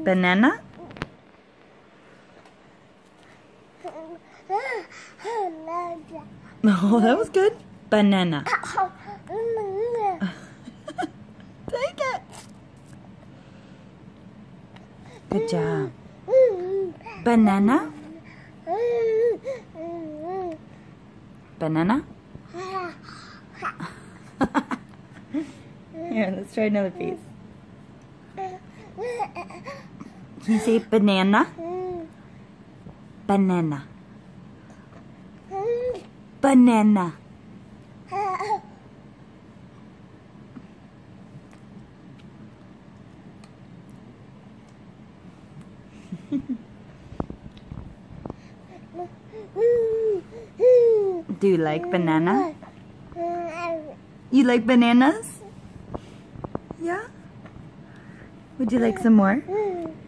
Banana? Oh, that was good. Banana. Take it. Good job. Banana? Banana? Here, let's try another piece. Can you say banana? Banana. Banana. Do you like banana? You like bananas? Yeah? Would you like some more?